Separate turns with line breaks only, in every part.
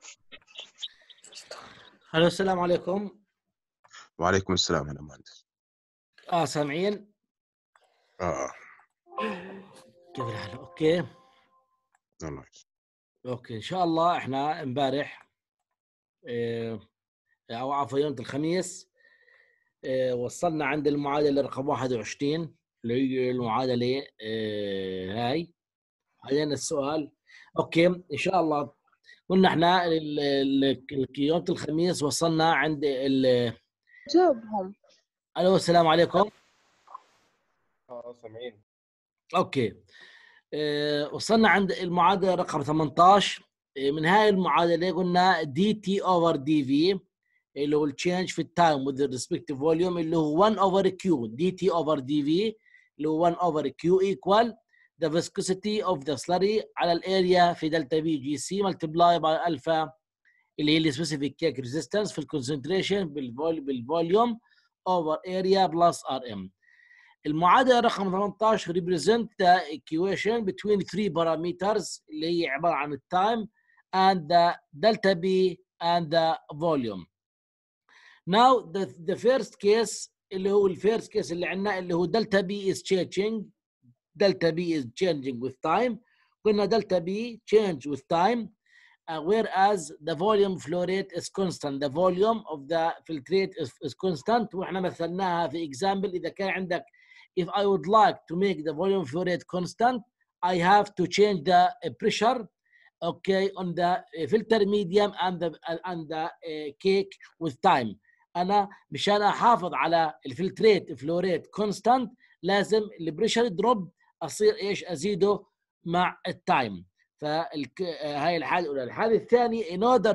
الو السلام عليكم.
وعليكم السلام. أنا مهندس.
سامعين؟
آه
كيف الحال؟ اوكي
والله.
اوكي ان شاء الله احنا امبارح او عفوا يوم الخميس وصلنا عند المعادله رقم 21 اللي هي المعادله هاي. علينا السؤال. اوكي ان شاء الله قلنا احنا يوم الخميس وصلنا عند
جاوبهم.
الو السلام عليكم.
سامعين.
اوكي وصلنا عند المعادله رقم 18. من هاي المعادله قلنا دي تي اوفر دي في اللي هو التشينج في التايم with the respective volume اللي هو 1 over q دي تي اوفر دي في اللي هو 1 over q equal the viscosity of the slurry على الاريا في دلتا بي جي سي multiply by الفا اللي هي السبيسيفيك كيك ريزيستنس في الكونسنتريشن بالفوليوم over area plus rm. المعادله رقم 18 represent the equation between three parameters اللي هي عباره عن التايم and the delta b and the volume. Now the first case اللي هو الفيرست كيس اللي عندنا اللي هو delta b is changing. delta b is changing with time. قلنا delta b change with time whereas the volume flow rate is constant. The volume of the filtrate is constant. واحنا مثلناها في example. إذا كان عندك if I would like to make the volume flow rate constant, I have to change the pressure, okay, on the filter medium and the cake with time. أنا مشان أحافظ على الفلتريت فلو ريت constant لازم البريشر دروب أصير إيش أزيده مع التايم. فهاي الحالة الأولى. الحالة الثانية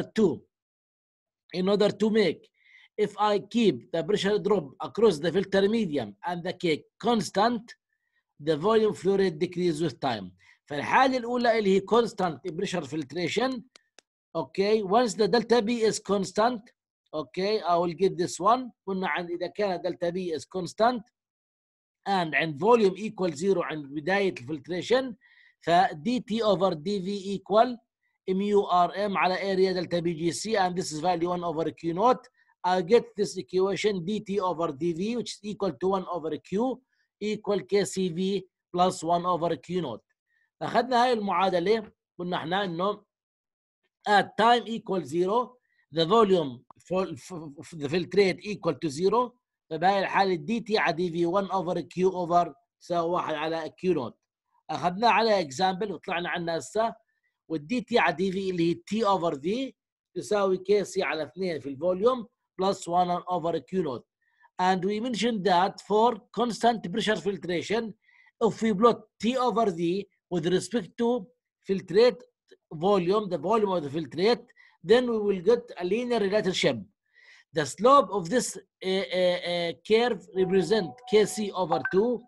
in order to make if I keep the pressure drop across the filter medium and the cake constant, the volume flow rate decrease with time. فالحالة الأولى اللي هي constant pressure filtration. Okay, once the delta B is constant, okay, I will get this one. قلنا عن إذا كان delta B is constant and عند volume equal 0 عند بداية الفلتريشن ف dt over dv equal mu rm على area delta B G C and this is value 1 over q naught. I get this equation dt over dv which is equal to 1 over q equal kcv plus 1 over q naught. أخذنا هاي المعادلة قلنا احنا إنه at time equal 0 the volume for the filtrate equal to 0. فبهاي الحالة dt على dv 1 over q over تساوي 1 على q naught. أخذناه على example وطلعنا عنا هسه والدي تي على دي في اللي هي تي اوفر في تساوي كي سي على 2 في الفوليوم plus 1 over q naught. And we mentioned that for constant pressure filtration, if we plot T over V with respect to filtrate volume, the volume of the filtrate, then we will get a linear relationship. The slope of this curve represent Kc over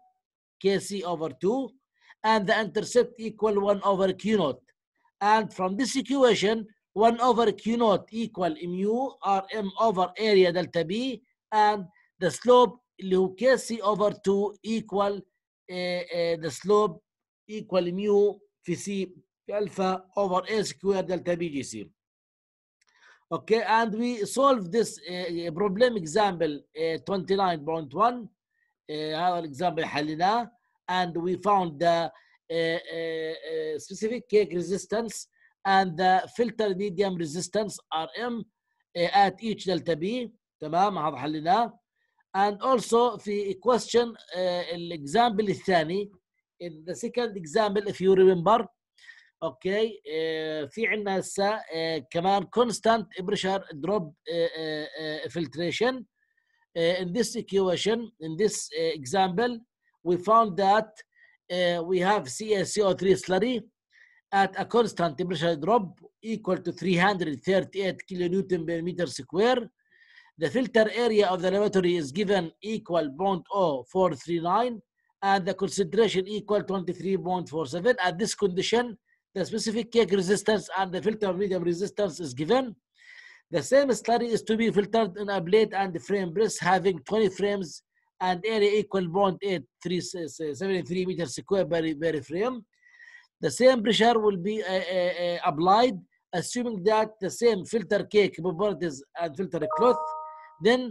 2, and the intercept equal 1 over q naught. And from this equation, 1 over q naught equal mu rm over area delta B, and the slope اللي هو kc over 2 equal the slope equal mu في c في alpha over a square delta B G C. Okay, and we solve this problem example 29.1. هذا الإكزامبل حليناه and we found the specific cake resistance and the filter medium resistance RM at each delta B. تمام هذا حليناه. And also في question الإكزامبل الثاني in the second example if you remember. اوكي في عندنا هسه كمان constant pressure drop filtration. In this equation, in this example, we found that we have CaCO3 slurry at a constant pressure drop equal to 338 kilonewton per meter square. The filter area of the lavatory is given equal 0.0439 and the concentration equal 23.47. At this condition, the specific cake resistance and the filter medium resistance is given. The same slurry is to be filtered in a plate and frame press having 20 frames and area equal 0.8373 meters square per frame. The same pressure will be applied assuming that the same filter cake properties and filter cloth, then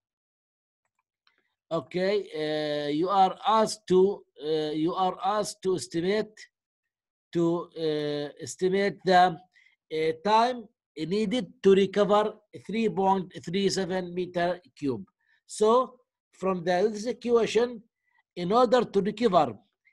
okay, you are asked to estimate the time needed to recover 3.37 meter cube. So from this equation, in order to recover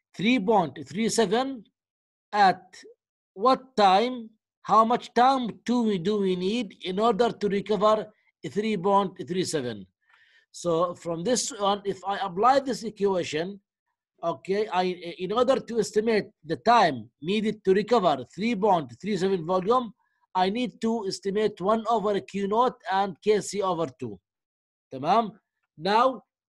3.37 at what time, how much time do we need in order to recover 3.37? So from this one, if I apply this equation, okay, in order to estimate the time needed to recover 3.37 volume, I need to estimate 1 over Q naught and KC over 2. تمام. Now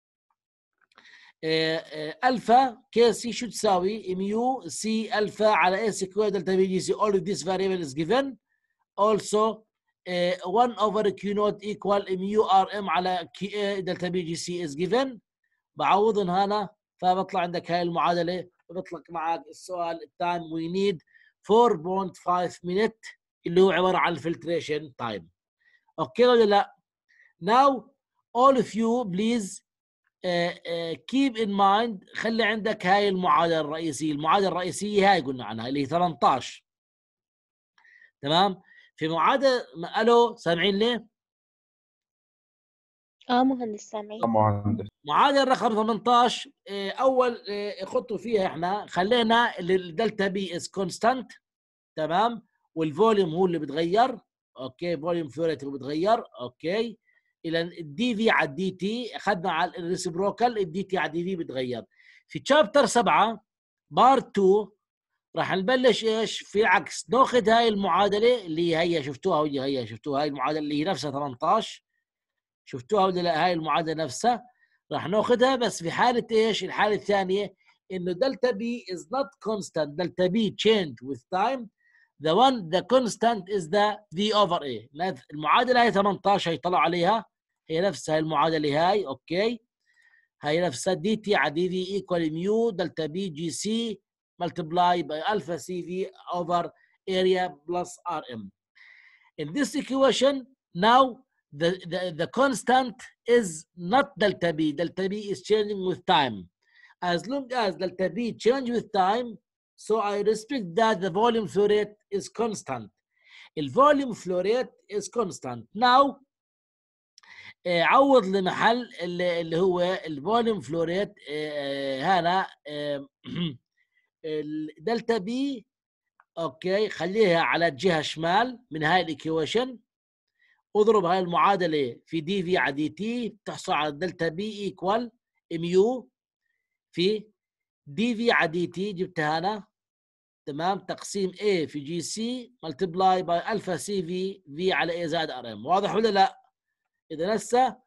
alpha KC should تساوي mu C alpha على A square delta B GC. All of this variable is given. Also 1 over Q naught equal mu RM على KA delta B GC is given. بعوضن هنا فبطلع عندك هاي المعادلة وبطلق معك السؤال التايم we need 4.5 minute اللي هو عبارة عن الفلتريشن تايم. اوكي ولا لا؟ Now all of you please keep in mind، خلي عندك هاي المعادلة الرئيسية. المعادلة الرئيسية هاي قلنا عنها اللي هي 18. تمام؟ في معادلة الو سامعين ليه؟
مهندس سامعين.
مهندس.
معادلة رقم 18 أول خطوة فيها إحنا خلينا الدلتا بي إز كونستانت. تمام؟ والفوليوم هو اللي بتغير. أوكي، فوليوم فلوريت اللي بتغير. أوكي، إلى الدي في على الدي تي أخذنا على الريسبروكال، الدي تي على الدي في بتغير. في تشابتر 7 بارت 2 راح نبلش إيش؟ في عكس، ناخذ هاي المعادلة اللي هي شفتوها وهي شفتوها، هاي المعادلة اللي هي نفسها 18. شفتوها ولا لا؟ هاي المعادله نفسها راح ناخذها، بس في حاله ايش؟ الحاله الثانيه انه دلتا بي is not constant. دلتا بي change with time. the constant is the v over a. المعادله هي 18 هي طلعوا عليها، هي نفسها المعادله هاي. اوكي، هاي نفسها دي تي على دي في equal ميو دلتا بي جي سي multiply by alpha سي في over area plus rm. In this equation now the constant is not delta B. Delta B is changing with time. As long as delta B change with time, so I respect that the volume flow rate is constant. The volume flow rate is constant. Now عوض لمحل اللي هو الفوليوم فلو ريت هنا الدلتا بي. اوكي، خليها على الجهه الشمال من هاي الايكويشن، اضرب هاي المعادله في دي في على دي تي، بتحصل على دلتا بي ايكوال ميو في دي في على دي تي، جبتها هنا. تمام، تقسيم A في جي سي ملتبلاي باي الفا سي في في على A زائد ار ام. واضح ولا لا؟ اذا هسه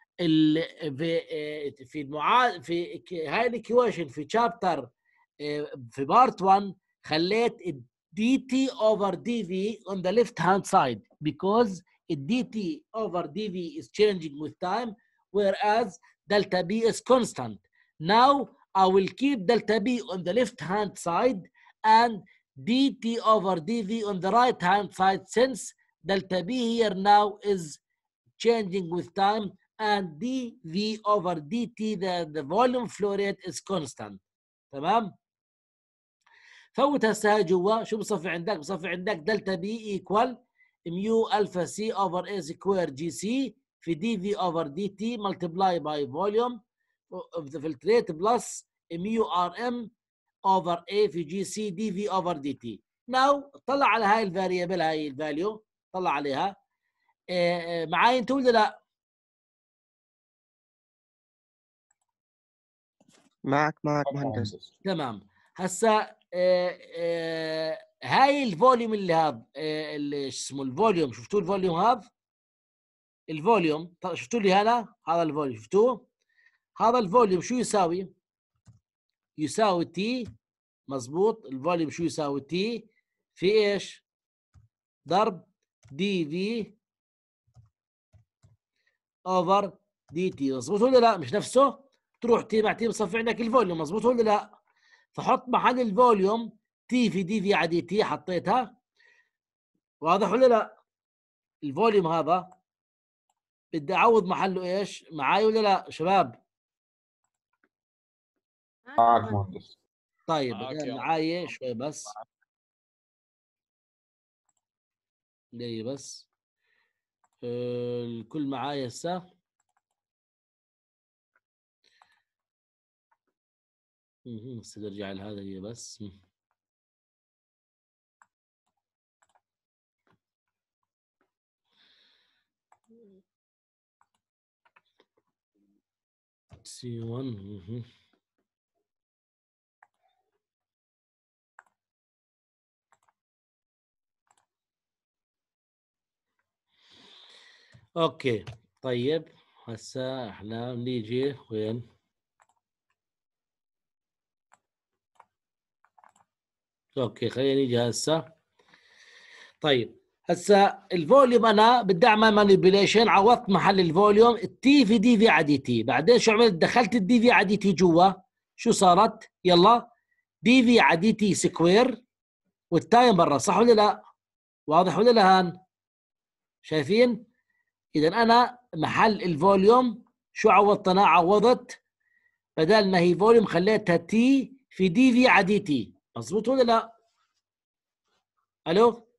في هاي الايكويشن في شابتر في بارت 1 خليت دي تي اوفر دي في on the left hand side because dt over dv is changing with time, whereas delta b is constant. Now I will keep delta b on the left hand side and dt over dv on the right hand side, since delta b here now is changing with time and dv over dt the volume flow rate is constant. تمام؟ فوت هسه هاي جوا، شو بصفي عندك؟ بصفي عندك دلتا بي ايكوال ميو الفا سي اوفر اي سكوير جي سي في دي في اوفر دي تي ملتبلاي باي فوليوم اوف ذا فلتريت بلس ميو ار ام اوفر اي في جي سي دي في اوفر دي تي. ناو طلع على هاي الفاريبل، هاي الفاليو طلع عليها. معاي انتوا ولا لا؟
معك مهندس.
تمام. هسا هاي الفوليوم اللي هذا اللي اسمه الفوليوم، شفتوا الفوليوم هذا؟ الفوليوم شفتوا لي هنا هذا الفوليوم، شفتوه؟ هذا الفوليوم شو يساوي؟ يساوي تي، مظبوط. الفوليوم شو يساوي؟ تي في ايش؟ ضرب دي في اوفر دي تي، مظبوط ولا لا؟ مش نفسه؟ تروح تي مع تي بصفي عندك الفوليوم، مظبوط ولا لا؟ فحط محل الفوليوم تي في دي في على دي تي، حطيتها. واضح ولا لا؟ الفوليوم هذا بدي اعوض محله ايش؟ معاي ولا لا شباب؟
معك مهندس.
طيب
معاك
الان
يا
معاي شوي بس، دقيقة بس. الكل معايا هسه. بس ارجع لهذا هي بس. C1. اوكي طيب هسه احنا بنيجي وين؟ اوكي خلينا نيجي هسه. طيب هسه الفوليوم انا بدي اعمل مانيبيوليشن، عوضت محل الفوليوم التي في دي في على دي تي، بعدين شو عملت؟ دخلت الدي في على دي تي جوا، شو صارت؟ يلا دي في على دي تي سكوير والتايم برا، صح ولا لا؟ واضح ولا لا هان؟ شايفين؟ اذا انا محل الفوليوم شو عوضت؟ انا عوضت بدل ما هي فوليوم خليتها تي في دي في على دي تي، مظبوط ولا لا؟ الو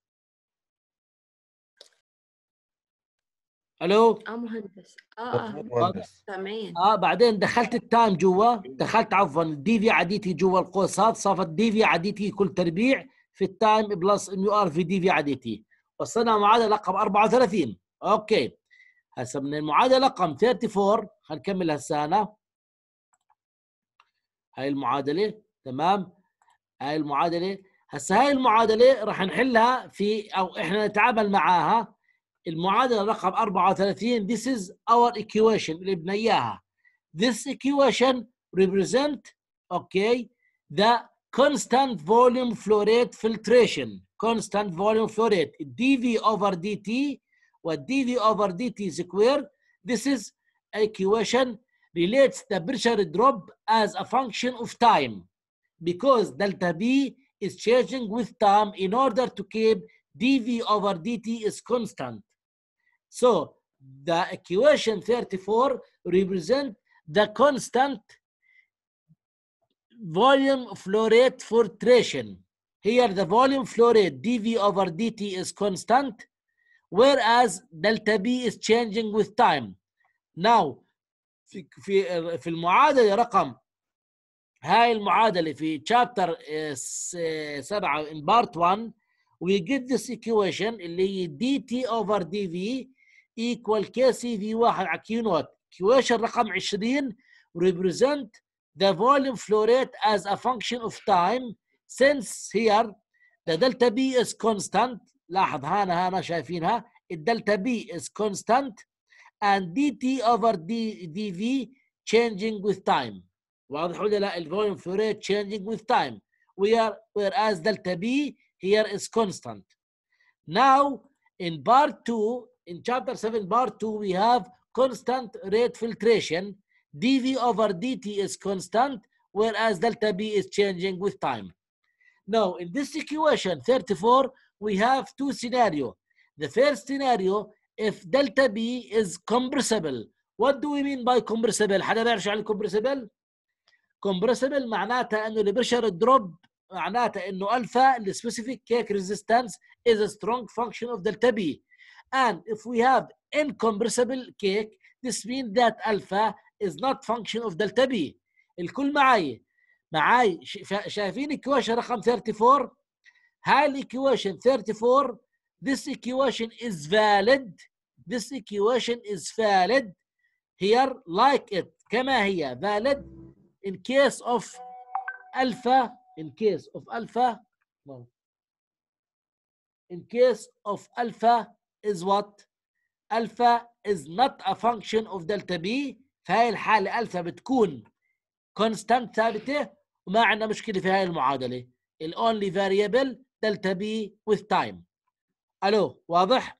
الو
مهندس
مهندس.
تمام.
بعدين دخلت التايم جوا، دخلت عفوا الدي في على دي تي جوا القوسات، صارت دي في على دي تي كل تربيع في التايم بلس ام يو ار في دي في على دي تي، وصلنا معادله رقم 34. اوكي هسه من المعادله رقم 34 هنكمل هسه انا هاي المعادله. تمام، هاي المعادله هسه، هاي المعادله راح نحلها في او احنا نتعامل معاها. المعادله رقم 34 this is our equation اللي بدنا اياها. This equation represent okay the constant volume flow rate filtration. Constant volume flow rate dV over dt و dV over dt square. This is equation relates the pressure drop as a function of time because delta B is changing with time in order to keep dV over dt is constant. So the equation 34 represents the constant volume flow rate filtration. Here the volume flow rate dV over dt is constant, whereas delta B is changing with time. Now في المعادلة رقم، هاي المعادلة في chapter 7 in part 1 we get this equation اللي هي dt over dV equal kCV1 على Q نوت. equation رقم 20 represent the volume flow rate as a function of time since here the delta B is constant. لاحظ هنا شايفينها الدلتا B is constant and dt over dV changing with time. واضح ولا لا؟ الفوليوم flow rate changing with time whereas delta B here is constant. Now in part 2 in chapter 7 part 2 we have constant rate filtration. dV over dt is constant whereas delta B is changing with time. Now in this equation 34 we have two scenarios. The first scenario, if delta B is compressible. What do we mean by compressible؟ حدا بيعرف شو يعني compressible؟ compressible معناتها انه البريشر دروب، معناتها انه الفا السبيسيفيك كيك ريزيستنس is a strong function of delta B. And if we have incompressible cake, this means that alpha is not function of delta B. الكل معي شايفين equation رقم 34؟ هاي الايكويشن 34 this equation is valid. This equation is valid here like it كما هي valid in case of alpha. In case of alpha, no. In case of alpha is what? Alpha is not a function of delta B. في هاي الحالة alpha بتكون constant ثابتة وما عندنا مشكلة في هاي المعادلة. ال only variable delta B with time. الو واضح؟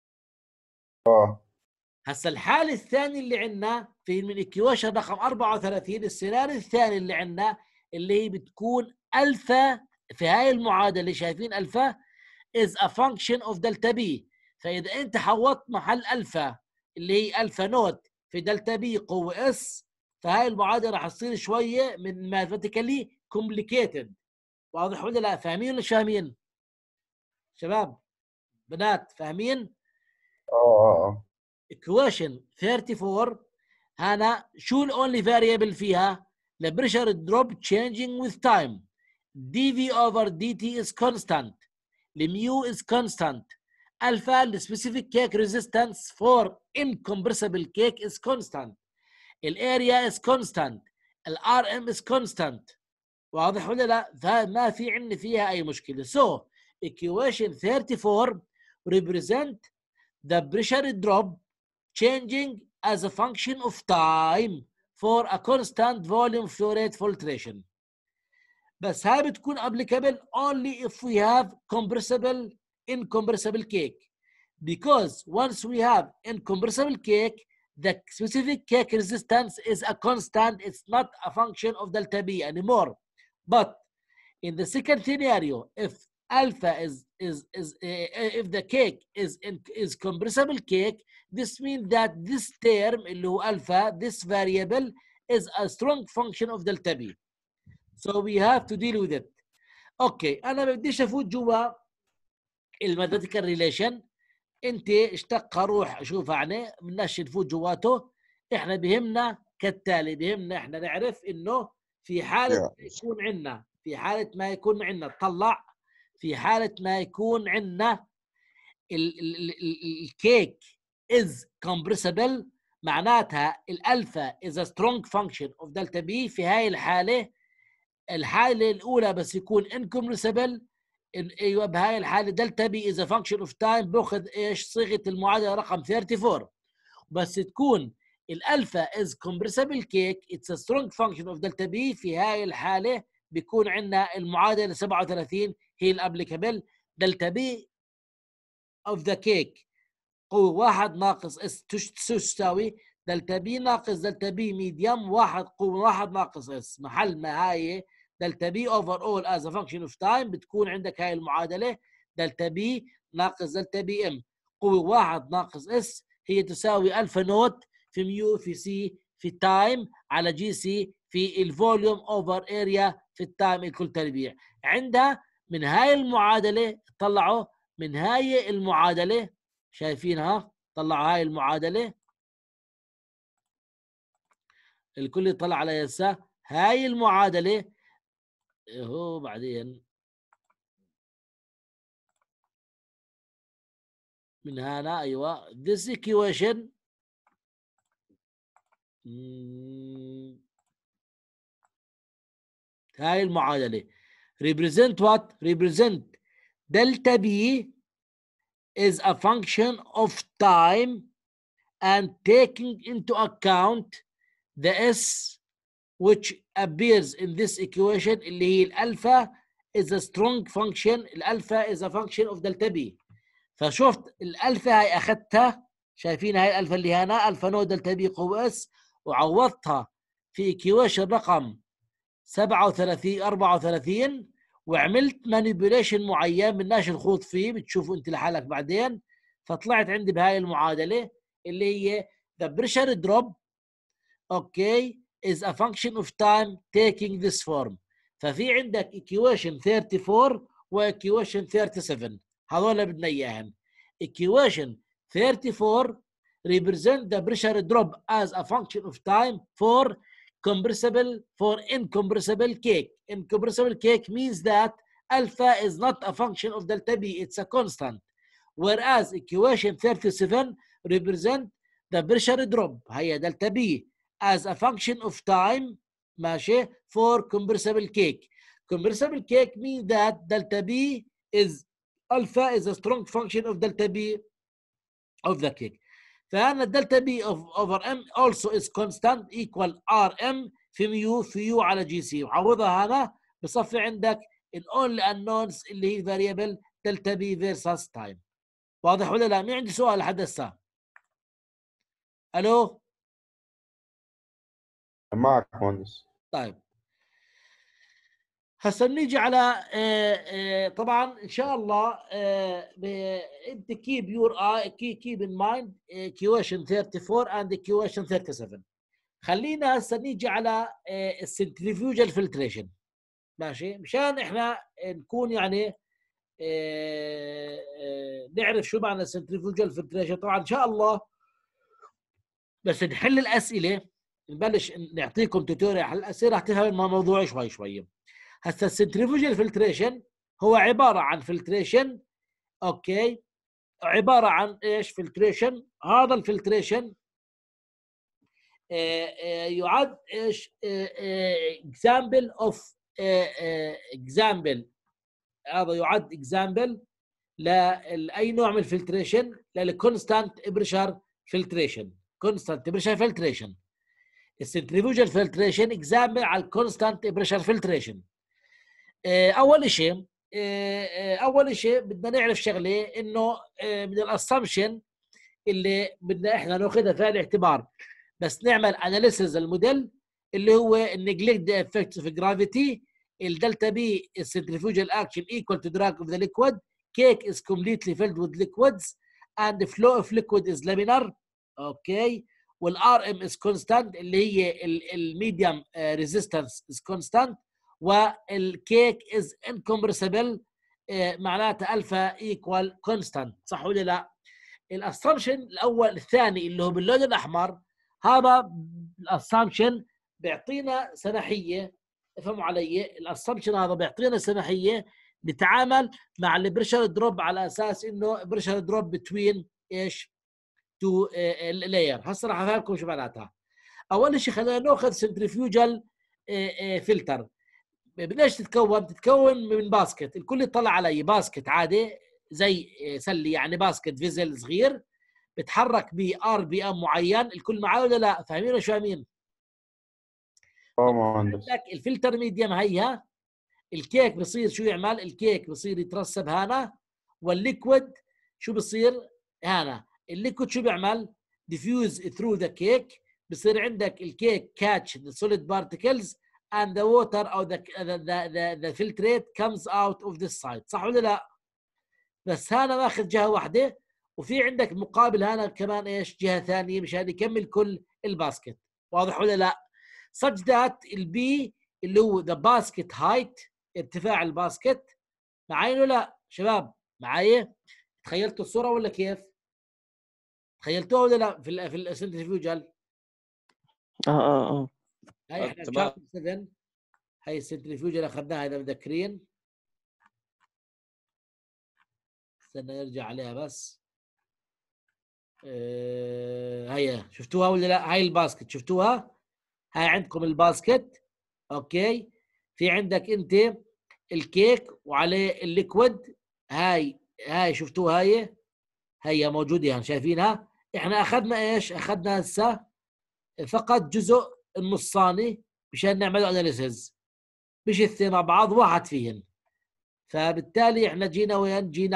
هسا الحالة الثانية اللي عندنا في من الايكويشن رقم 34 السيناريو الثاني اللي عندنا اللي هي بتكون الفا في هاي المعادلة. شايفين الفا؟ is a function of delta B. فإذا أنت حوطت محل ألفا اللي هي ألفا نوت في دلتا بي قوة اس، فهاي المعادلة راح تصير شوية من mathematically complicated. واضح ولا لا؟ فاهمين ولا مش فاهمين؟ شباب بنات فاهمين؟ equation 34 هنا شو الأونلي variable فيها؟ the pressure drop changing with time. dV over dt is constant. the mu is constant. Alpha the specific cake resistance for incompressible cake is constant. الاريا is constant. الRM is constant. واضح ولا لا؟ فما في عندي فيها أي مشكلة. So equation 34 represent the pressure drop changing as a function of time for a constant volume flow rate filtration. بس هاي بتكون applicable only if we have compressible incompressible cake, because once we have incompressible cake, the specific cake resistance is a constant. It's not a function of delta B anymore. But in the second scenario, if alpha if the cake is compressible cake, this means that this term اللي هو alpha, this variable is a strong function of delta B. So we have to deal with it. اوكي انا ما بديش افوت جوا الماثيماتيكال ريليشن، انت اشتقها روح شوفها يعني بدناش نفوت جواته. احنا بهمنا كالتالي، بهمنا احنا نعرف انه في حاله يكون عندنا، في حاله ما يكون عندنا طلع، في حاله ما يكون عندنا الكيك is compressible، معناتها الالفا is a strong function of delta B. في هاي الحاله الاولى بس يكون incompressible، ايوه بهاي الحاله دلتا بي از فانكشن اوف تايم، باخذ ايش صيغه المعادله رقم 34. بس تكون الالفا از كومبريسبل كيك اتس ا سترونج فانكشن اوف دلتا بي، في هاي الحاله بيكون عندنا المعادله 37 هي الابليكابل. دلتا بي اوف ذا كيك قوه 1 ناقص اس تساوي دلتا بي ناقص دلتا بي ميديوم 1 قوه 1 ناقص اس. محل ما هاي دلتا بي اوفر اول از ا فانكشن اوف تايم بتكون عندك هاي المعادله دلتا بي ناقص دلتا بي ام قوه 1 ناقص اس هي تساوي الفا نوت في ميو في سي في تايم على جي سي في الفوليوم اوفر اريا في التايم الكل تربيع. عندها من هاي المعادله طلعوا من هاي المعادله، شايفينها؟ طلعوا هاي المعادله الكل يطلع على يسا. هاي المعادله هو بعدين من هنا ايوه this equation هاي المعادله represent what? represent delta B is a function of time and taking into account the S which appears in this equation اللي هي الالفا is a strong function. الالفا is a function of delta B. فشفت الالفا هاي اخذتها، شايفين هاي الالفا اللي هنا الفا نود دلتا بي قوه اس، وعوضتها في ايكويشن رقم 37 34 وعملت مانيبيوليشن معين بدناش نخوض فيه، بتشوفوا انت لحالك بعدين. فطلعت عندي بهاي المعادله اللي هي the pressure drop اوكي is a function of time taking this form. ففي عندك equation 34 و equation 37 هذول بدنا اياهم. equation 34 represent the pressure drop as a function of time for incompressible cake. Incompressible cake means that alpha is not a function of delta B, it's a constant. Whereas equation 37 represent the pressure drop هي delta B as a function of time ماشي for compressible cake. Compressible cake means that delta B is alpha is a strong function of delta B of the cake. فهنا delta B over M also is constant equal RM في ميو في يو على جي سي. وعوضها هنا بصفي عندك ال only unknowns اللي هي variable delta B versus time. واضح ولا لا؟ مين عندي سؤال لحد هسه؟ الو؟
معك مهندس.
طيب هسه نيجي على طبعا ان شاء الله انت keep your eye keep in mind question 34 and question 37. خلينا هسه نيجي على السنتريفيوجال فلتريشن، ماشي، مشان احنا نكون يعني نعرف شو معنى السنتريفيوجال فلتريشن. طبعا ان شاء الله بس نحل الاسئله نبلش نعطيكم توتوريال على الاسئله راح تفهم الموضوع شوي شوي. هسه السنتريفيوجال فلتريشن هو عباره عن فلتريشن، اوكي، عباره عن ايش؟ فلتريشن. هذا الفلتريشن يعد ايش؟ اكزامبل اوف اكزامبل، هذا يعد اكزامبل لاي نوع من الفلتريشن، للكونستانت بريشر فلتريشن. كونستانت بريشر فلتريشن، السنتريفيوجال فلتريشن اكزامبل على الكونستانت بريشر فلتريشن. اول شيء بدنا نعرف شغله، انه من الاسامبشن اللي بدنا احنا ناخذها في الاعتبار بس نعمل اناليسيز الموديل، اللي هو النجلكت افكت اوف جرافيتي، الدلتا بي السنتريفيوجال اكشن equal to drag of the liquid, cake is completely filled with liquids and the flow of liquid is laminar. اوكي، والار ام is constant اللي هي الميديم ريزيستنس is constant، والكيك از انكمبرسبل معناتها الفا ايكوال كونستانت. صح ولا لا؟ الاسامبشن الاول الثاني اللي هو باللون الاحمر، هذا الاسامبشن بيعطينا سماحيه، افهموا علي، الاسامبشن هذا بيعطينا سماحيه نتعامل مع البريشر دروب على اساس انه بريشر دروب بتوين ايش؟ تو لاير. هسه راح افهمكم شو معناتها. اول شيء خلينا ناخذ سنتريفيوجال فلتر. بداش تتكون من باسكت. الكل يطلع علي باسكت عادي زي سلي، يعني باسكت فيزل صغير بتحرك ب ار بي ام معين. الكل معايا ولا لا؟ فاهمين ولا مش فاهمين؟
مهندس.
عندك الفلتر ميديم هيها، الكيك بصير شو يعمل؟ الكيك بصير يترسب هنا، والليكويد شو بصير هنا؟ الليكويد شو بيعمل؟ diffuse through the cake. بصير عندك الكيك catch the solid particles and the water or the filtrate comes out of this side. صح ولا لا؟ بس هنا ماخذ جهه واحده، وفي عندك مقابل هنا كمان ايش؟ جهه ثانيه مشان يكمل كل الباسكت. واضح ولا لا؟ such that البي اللي هو the basket height، ارتفاع الباسكت. معايا ولا لا شباب؟ معايا؟ تخيلتوا الصوره ولا كيف؟ تخيلتوها ولا لا في السنتريفيوجال؟ هاي احنا شابتر 7، هاي السنتريفيوجال اخذناها اذا مذكرين. استنى نرجع عليها بس. هيا شفتوها ولا لا؟ هاي الباسكت شفتوها؟ هاي عندكم الباسكت، اوكي، في عندك انت الكيك وعليه الليكويد. هاي شفتوها؟ هي موجوده هون، شايفينها؟ احنا اخذنا ايش؟ اخذنا هسه فقط جزء النصاني مشان نعمل اناليسيز، مش الاثنين مع بعض، واحد فيهن. فبالتالي احنا جينا وين؟ جينا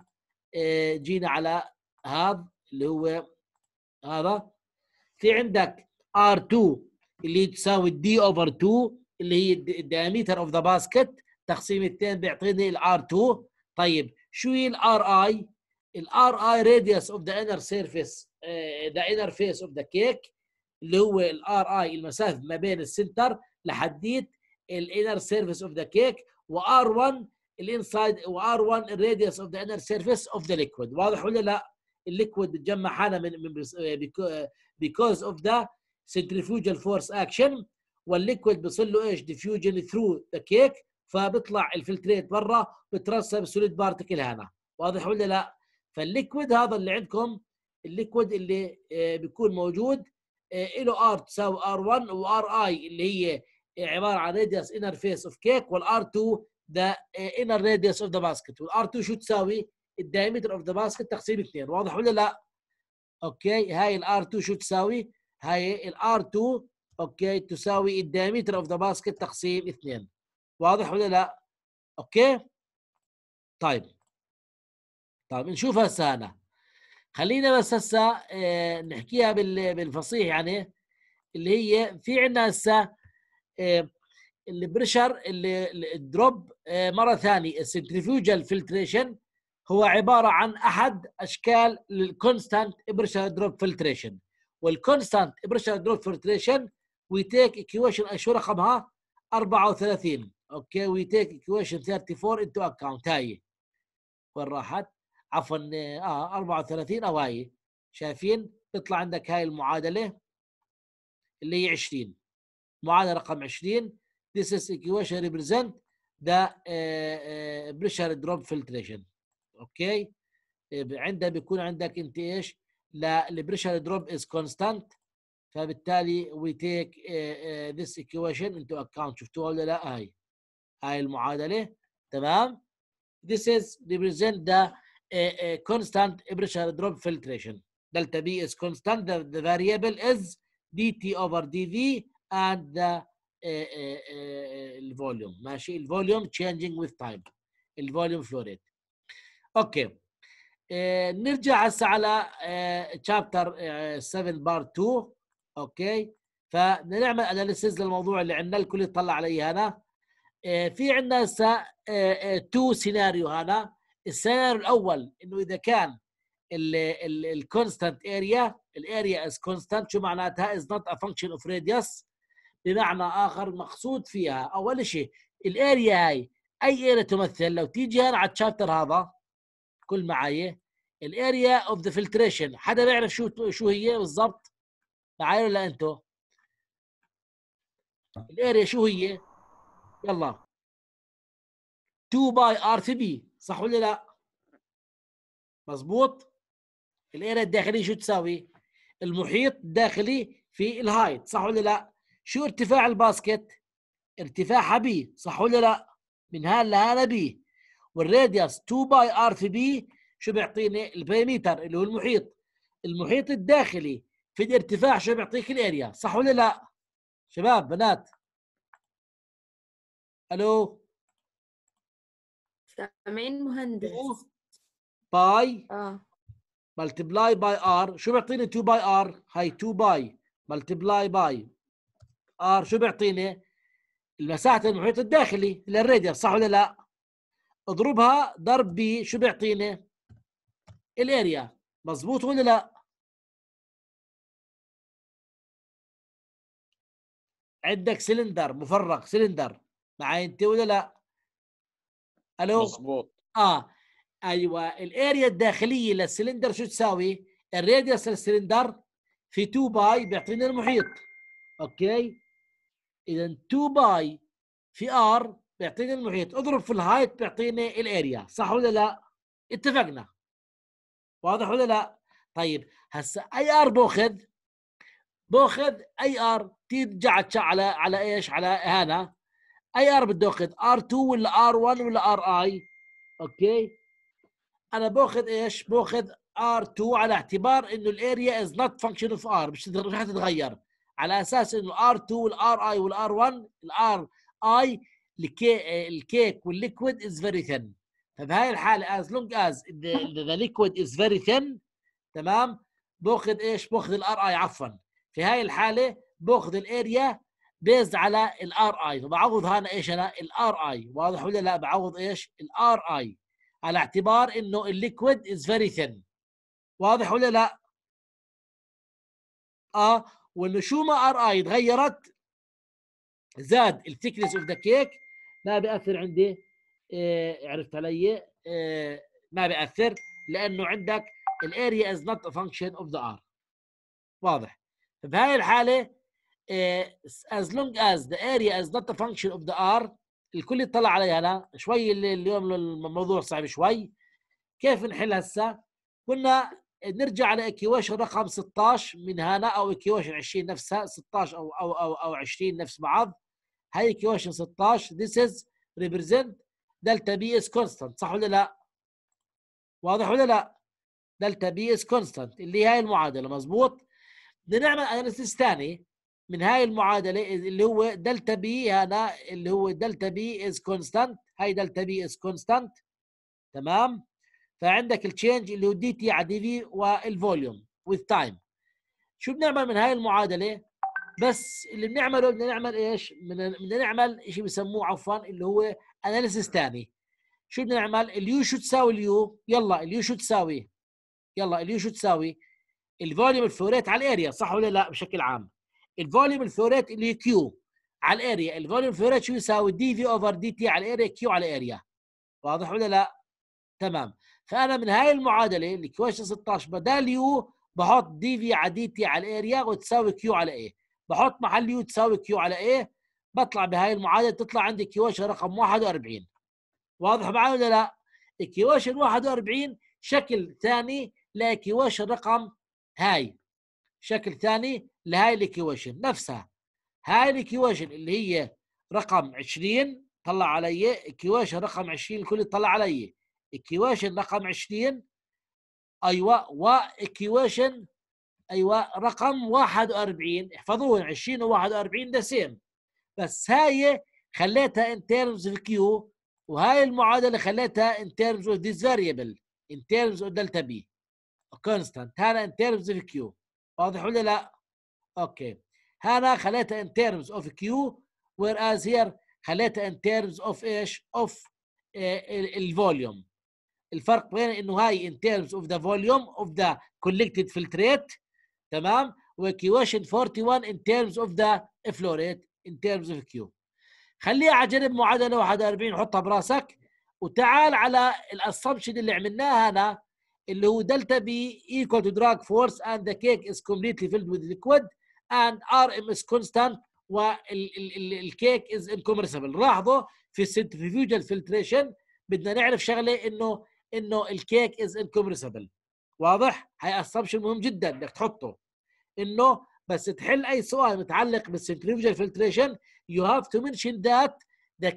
على هذا اللي هو هذا. في عندك R2 اللي تساوي D over 2 اللي هي diameter of the basket تقسيم 2 بيعطيني R2. طيب شو هي RI؟ RI radius of the inner surface the inner face of the cake، اللي هو RI المسافة ما بين السنتر لحديت inner surface of the cake، R1 الانسايد، R1 radius of the inner surface of the liquid. واضح ولا لا؟ الليكويد بتجمع حالها من because of the centrifugal force action، والليكويد بيصير له ايش؟ diffusion through the cake، فبيطلع الفلتريت برا بترسب سوليد بارتكل هنا. واضح ولا لا؟ فالليكويد هذا اللي عندكم، الليكويد اللي بيكون موجود له R تساوي R1 وRI اللي هي عباره عن radius inner face of cake، والR2 the inner radius of the basket، والR2 شو تساوي؟ الدايمتر اوف ذا باسكت تقسيم 2. واضح ولا لا؟ اوكي، هاي الار 2 شو تساوي؟ هاي الار 2 اوكي تساوي الدايمتر اوف ذا باسكت تقسيم 2. واضح ولا لا؟ اوكي، طيب نشوف هسه هنا. خلينا بس هسه نحكيها بالفصيح، يعني اللي هي في عندنا هسه البريشر اللي الدروب مره ثانيه السنتريفيوجال فلتريشن هو عباره عن احد اشكال الكونستانت بريشر دروب فلتريشن. والكونستانت بريشر دروب فلتريشن وي تيك ايكويشن شو رقمها 34. اوكي وي تيك ايكويشن 34 انتو اكونت. هاي وين راحت؟ عفوا 34 او هاي شايفين تطلع عندك هاي المعادله اللي هي 20 معادله رقم 20. This is equation represent the pressure drop filtration. اوكي عندها بيكون عندك انت ايش؟ لا البريشر دروب is constant فبالتالي we take this equation into account. شفتوها ولا لا؟ هاي المعادله تمام. This is represent the constant pressure drop filtration. Delta B is constant. The variable is dt over dv and the الفوليوم. ماشي الفوليوم changing with time. الفوليوم flow rate. اوكي نرجع هسه على chapter 7 بارت 2. اوكي فبنعمل اناليسيز للموضوع اللي عندنا. الكل يطلع علي هنا. في عندنا هسه 2 سيناريو. هنا السيناريو الاول انه اذا كان الكونستانت اريا الاريا از كونستانت شو معناتها؟ از نوت ا فانكشن اوف راديوس. بمعنى اخر مقصود فيها اول شيء الاريا هاي اي اريا تمثل. لو تيجي هنا على الشابتر هذا كل معايا الاريا اوف ذا فلتريشن. حدا بيعرف شو هي بالضبط معايا ولا انتو؟ الاريا شو هي؟ يلا 2 باي ار في بي صح ولا لا؟ مظبوط. الاريا الداخليه شو تساوي؟ المحيط الداخلي في الهايت صح ولا لا؟ شو ارتفاع الباسكت؟ ارتفاعها بي صح ولا لا؟ من هان لهان بي. والراديوس 2 باي ار في بي شو بيعطيني؟ البريمتر اللي هو المحيط. المحيط الداخلي في الارتفاع شو بيعطيك؟ الاريا صح ولا لا؟ شباب بنات الو
سامعين مهندس؟
باي ملتبلاي باي ار شو بيعطيني؟ 2 باي ار. هاي 2 باي ملتبلاي باي ار شو بيعطيني؟ المساحه المحيط الداخلي للراديوس صح ولا لا؟ اضربها ضرب بي شو بيعطيني؟ الاريا. مظبوط ولا لا؟ عندك سلندر مفرغ سلندر معي انت ولا لا؟ الو
مظبوط.
ايوه الاريا الداخليه للسلندر شو تساوي؟ الراديوس للسلندر في 2 باي بيعطيني المحيط. اوكي اذا 2 باي في ار بيعطيني المحيط اضرب في الهايت بيعطيني الاريا صح ولا لا؟ اتفقنا. واضح ولا لا؟ طيب هسه اي ار باخذ اي ار. ترجع على ايش؟ على هنا اي ار بده اخذ ار2 ولا ار1 ولا ار اي؟ اوكي انا باخذ ايش؟ باخذ ار2 على اعتبار انه الاريا از نوت فانكشن اوف ار مش رح تتغير على اساس انه ار2 والار اي والار1 الار اي الكيك والليكويد از فيري ثين. فبهاي الحاله as long as the liquid is very thin تمام باخذ ايش؟ باخذ الار اي عفوا. في هاي الحاله باخذ الاريا بيز على الار اي فبعوض هنا ايش؟ انا الار اي. واضح ولا لا؟ بعوض ايش؟ الار اي على اعتبار انه الليكويد از فيري ثين. واضح ولا لا؟ وانه شو ما ار اي تغيرت زاد الثيكنس اوف ذا كيك ما بياثر عندي. عرفت علي؟ ما بياثر لانه عندك الاريا از نوت ا فانكشن اوف ذا ار. واضح. فبهاي الحاله as long as the area is not a function of the r الكل يطلع عليها. انا شوي اليوم الموضوع صعب شوي. كيف نحل هسه؟ قلنا نرجع على ايكويشن رقم 16 من هنا او ايكويشن 20 نفسها 16 او 20 نفس بعض. هاي ايكويشن 16 this is represent delta b is constant صح ولا لا؟ واضح ولا لا؟ delta b is constant اللي هاي المعادله. مظبوط. بدنا نعمل اناليسيس ثاني من هاي المعادله اللي هو دلتا بي. هذا اللي هو دلتا بي از كونستانت. هاي دلتا بي از كونستانت تمام. فعندك التشينج اللي هو دي تي على دي في والفوليوم with تايم. شو بنعمل من هاي المعادله؟ بس اللي بنعمله بدنا نعمل ايش؟ بدنا نعمل شيء بسموه عفوا اللي هو اناليسيس ثاني. شو بدنا نعمل؟ اليو شو تساوي اليو؟ يلا اليو شو تساوي؟ يلا اليو شو تساوي؟ الفوليوم الفلوريت على الاريا، صح ولا لا؟ بشكل عام الفوليوم الفلوريت اللي كيو على الاريا، الفوليوم الفلوريت شو يساوي؟ دي في اوفر دي تي على الاريا، كيو على الاريا. واضح ولا لا؟ تمام. فانا من هاي المعادله اللي كويشن 16 بدال يو بحط دي في على دي تي على الاريا وتساوي كيو على ايه، بحط محل يو تساوي كيو على ايه، بطلع بهاي المعادله تطلع عندي كيوشن رقم 41. واضح معي ولا لا؟ كيوشن 41 شكل ثاني لكيوشن رقم هاي، شكل ثاني لهاي الايكويشن نفسها. هاي الايكويشن اللي هي رقم 20 طلع علي، ايكويشن رقم 20 الكل طلع علي ايكويشن رقم 20 ايوه، وايكويشن ايوه رقم 41. احفظوهم 20 و41 ده سيم، بس هاي خليتها in terms of Q، وهاي المعادله خليتها in terms of this variable in terms of delta B constant. هذا in terms of Q. واضح ولا لا؟ اوكي. هنا خليتها in terms of Q whereas here خليتها in terms of ايش؟ of الفوليوم. الفرق بين انه هاي in terms of the volume of the collected filtrate، تمام، وايكويشن 41 in terms of the flow rate in terms of Q. خليها على جنب معادله 41 حطها براسك، وتعال على الاسامبشن اللي عملناها هنا اللي هو دلتا بي equal to drag force and the cake is completely filled with liquid and RM is constant والكيك is incompressible. لاحظوا في السنترفيوجال فلتريشن بدنا نعرف شغله انه الكيك is incompressible. واضح؟ هاي اسامبشن مهم جدا بدك تحطه، انه بس تحل اي سؤال متعلق بالسنترفيوجال فلتريشن you have to mention that the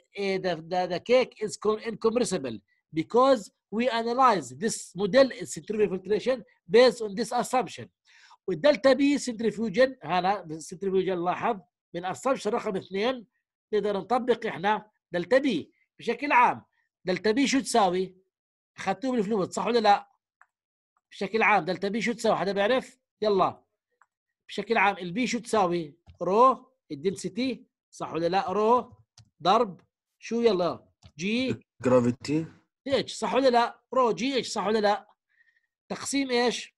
cake is incompressible because we analyze this model is centrifugal filtration based on this assumption. والدلتا بي سنترفيوجن، هنا السنترفيوجن لاحظ من اسامبشن رقم 2 نقدر نطبق احنا دلتا بي بشكل عام. دلتا بي شو تساوي؟ اخذتوه بالفلويد صح ولا لا؟ بشكل عام دلتا بي شو تساوي؟ حدا بيعرف؟ يلا بشكل عام البي شو تساوي؟ رو الدنسيتي صح ولا لا؟ رو ضرب شو؟ يلا جي
جرافيتي
اتش صح ولا لا؟ رو جي اتش صح ولا لا؟ تقسيم ايش؟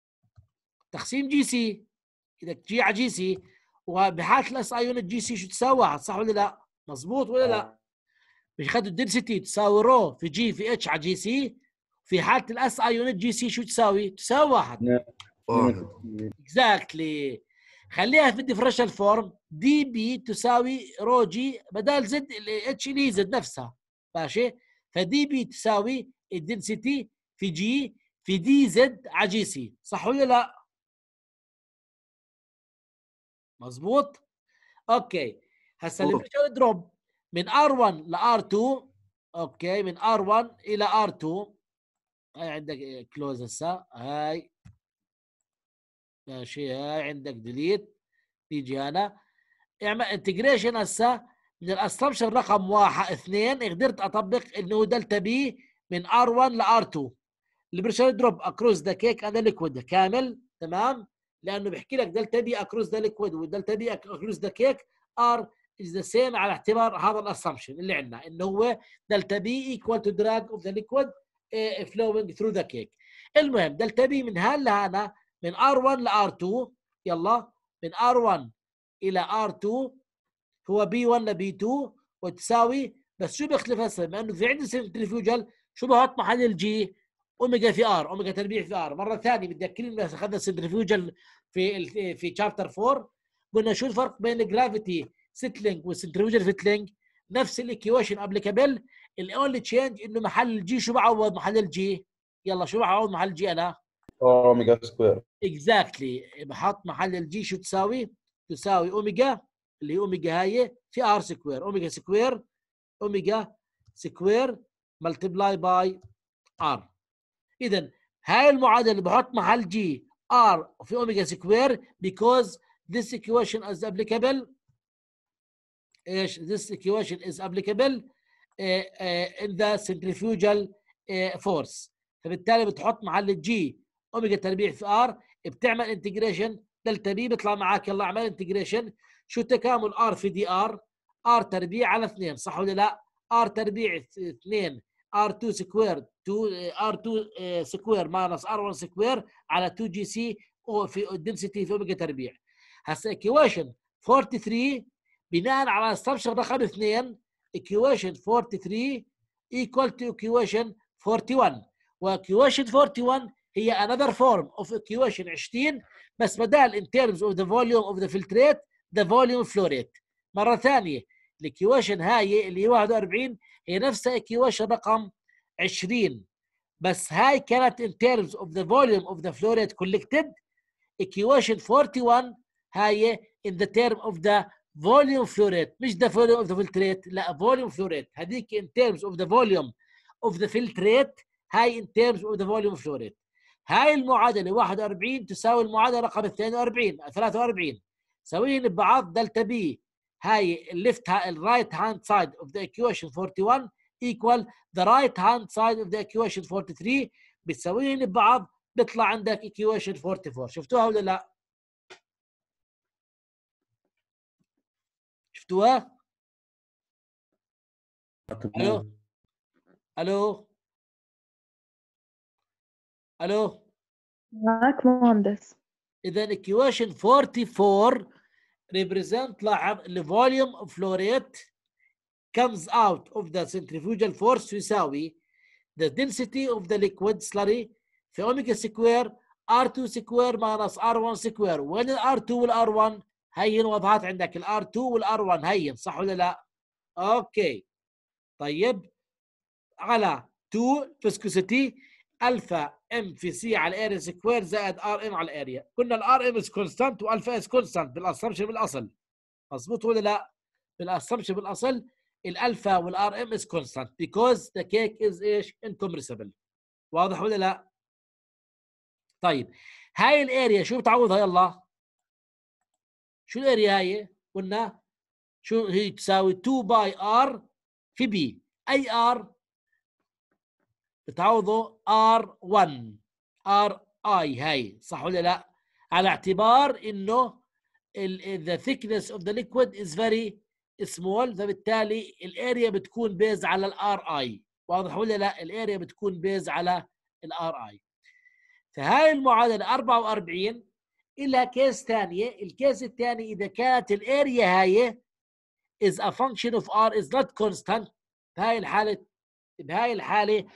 تقسيم جي سي، اذا جي على جي سي، وبحاله الاس اي يونت جي سي شو تساوي؟ 1 صح ولا لا؟ مضبوط ولا لا؟ بياخذوا الدنسيتي تساوي رو في جي في اتش على جي سي، في حاله الاس اي يونت جي سي شو تساوي؟ تساوي 1.
واحد.
اكزاكتلي. خليها في الديفرنشال فورم دي بي تساوي رو جي بدل زد اتش اللي زد نفسها، ماشي؟ فدي بي تساوي الدنسيتي في جي في دي زد على جي سي، صح ولا لا؟ مظبوط؟ اوكي. هسه البريشر دروب من R1 ل R2، اوكي، من R1 الى R2. هاي عندك كلوز هسه، هاي ماشي، هاي عندك ديليت، تيجي هنا اعمل انتجريشن هسه من الاسامبشن رقم 1 2 قدرت اطبق انه دلتا بي من R1 ل R2 البريشر دروب اكروس ذا كيك اند ليكويد كامل، تمام؟ لانه بيحكي لك دلتا بي اكروس ذا ليكويد ودلتا بي اكروس ذا كيك ار از ذا سيم على اعتبار هذا الاسامبشن اللي عندنا انه هو دلتا بي ايكوال تو دراج اوف ذا ليكويد flowing through the cake. المهم دلتا بي من هان لهنا من R1 ل R2، يلا من R1 الى R2 هو B1 ل B2 وتساوي، بس شو بيختلف هسه؟ بما انه في عندي سنترفيوجل شو بحط محل الجي؟ اوميجا في ار، اوميجا تربيع في ار. مره ثانيه بدي اكلم بس اخذنا السنترفيوجل في شابتر 4 قلنا شو الفرق بين الجرافيتي سيتلينج والسنترفيوجل فيتلينج؟ نفس الايكويشن ابليكابل، الاونلي تشينج انه محل الجي شو بعوض محل الجي؟ يلا شو بعوض محل الجي انا؟
اوميجا سكوير.
اكزاكتلي، بحط محل الجي شو تساوي؟ تساوي اوميجا اللي هي اوميجا هاي في ار سكوير، اوميجا سكوير، اوميجا سكوير ملتبلاي باي ار. اذا هاي المعادله اللي بحط محل جي ار في اوميجا سكوير because this equation is applicable. ايش this equation is applicable in the centrifugal force. فبالتالي بتحط محل الجي اوميجا تربيع في ار، بتعمل انتجريشن دلتا بي بيطلع معك يلا اعمل انتجريشن. شو تكامل ار في دي ار؟ ار تربيع على 2 صح ولا لا؟ ار تربيع 2 ار2 سكوير 2 ار2 سكوير ماينس ار1 سكوير على 2 جي سي في الدنسيتي في اوميجا تربيع. هسه ايكويشن 43 بناء على اسامبشن رقم 2 ايكويشن 43 equal to equation 41 وايكويشن 41 هي another form of equation 20 بس بدال in terms of the volume of the filtrate the volume flow rate. مرة ثانية الايكويشن هاي اللي هي 41 هي نفسها ايكويشن رقم 20 بس هاي كانت in terms of the volume of the flow rate collected. equation 41 هاي in the term of the volume flow rate مش the volume of the filtrate لا volume flow rate. هذيك in terms of the volume of the filtrate هاي in terms of the volume flow rate. هاي المعادلة 41 تساوي المعادلة رقم 43 سويهم ببعض دلتا بي هاي right hand side of the equation 41 equal the right hand side of the equation 43 بتسويهم ببعض بيطلع عندك equation 44. شفتوها ولا لا؟ شفتوها؟ الو الو الو
معك مهندس.
اذا equation 44 represent لاحظ the volume of flow rate comes out of the centrifugal force يساوي the density of the liquid slurry في اوميجا سكوير R2 سكوير minus R1 سكوير. وين ال R2 وال R1 هين وضعت عندك ال R2 وال R1 هين صح ولا لا؟ اوكي طيب على 2 فيسكوسيتي الفا ام في سي على الاريا سكوير زائد ار ام على الاريا. قلنا الار ام از كونستانت والفا از كونستانت بالاسامبشن بالاصل مظبوط ولا لا؟ بالاسامبشن بالاصل الالفا والار ام از كونستانت because the cake is ايش؟ incompressible. واضح ولا لا؟ طيب هاي الاريا شو بتعوضها يلا؟ شو الاريا هاي؟ قلنا شو هي تساوي 2 باي ار في بي. اي ار بتعوضه R1 RI هاي صح ولا لا؟ على اعتبار انه the thickness of the liquid is very small فبالتالي الاريا بتكون بيز على RI. واضح ولا لا؟ الاريا بتكون بيز على RI. فهاي المعادلة 44 إلها كيس ثانية. الكيس الثاني إذا كانت الاريا هاي is a function of R is not constant بهاي الحالة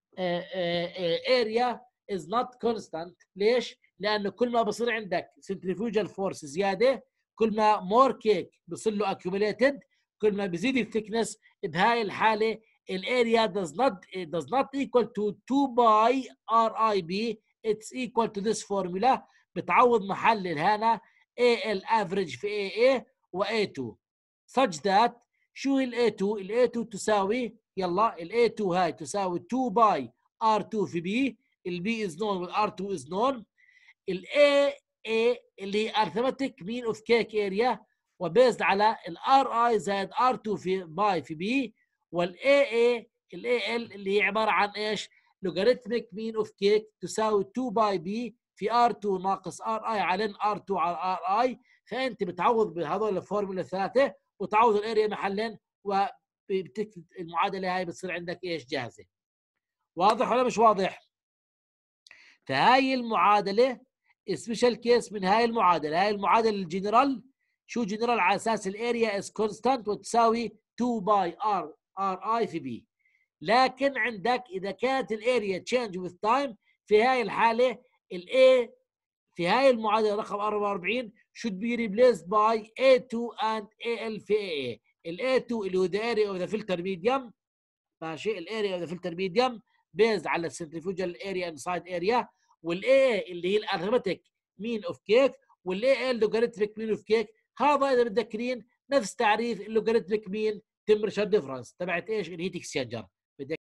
area is not constant. ليش؟ لأنه كل ما بصير عندك centrifugal force زيادة كل ما more cake بصير له accumulated كل ما بزيد الثيكنس. بهاي الحالة الاريا does not equal to 2 by RIB it's equal to this formula. بتعوض محل هنا AL average في AA و A2 such that شو ال A2؟ ال A2 تساوي يلا ال A2 هاي تساوي 2 باي R2 في B. ال B is known وال R2 is known. ال AA اللي هي arithmetic mean of cake area وبيزد على ال RI زائد R2 في باي في B. وال AA ال AL اللي هي عبارة عن ايش؟ logarithmic mean of cake تساوي 2 باي B في R2 ناقص RI على R2 على RI. فأنت بتعوض بهذول الفورمولا الثلاثة وتعوض الاريا محلين وبتكتب المعادله هاي بتصير عندك ايش؟ جاهزه. واضح ولا مش واضح؟ فهاي المعادله سبيشال كيس من هاي المعادله. هاي المعادله الجنرال شو جنرال على اساس الاريا از كونستانت وتساوي 2 باي ار اي في بي. لكن عندك اذا كانت الاريا تشينج وذ تايم في هاي الحاله الاي في هاي المعادله رقم 44 should be replaced by A2 and AL في AA. ال A2 اللي هو the area of the filter medium ماشي ال area of the filter medium based على centrifugal area inside area. وال AA اللي هي الارثمتيك mean of cake وال AL logarithmic mean of cake. هذا اذا متذكرين نفس تعريف اللوغاريتميك mean temperature difference تبعت ايش؟ الهيت اكسشينجر.